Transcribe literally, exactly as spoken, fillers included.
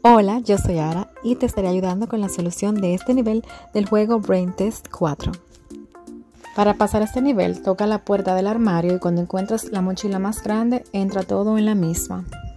Hola, yo soy Ara y te estaré ayudando con la solución de este nivel del juego Brain Test cuatro. Para pasar este nivel, toca la puerta del armario y cuando encuentres la mochila más grande, entra todo en la misma.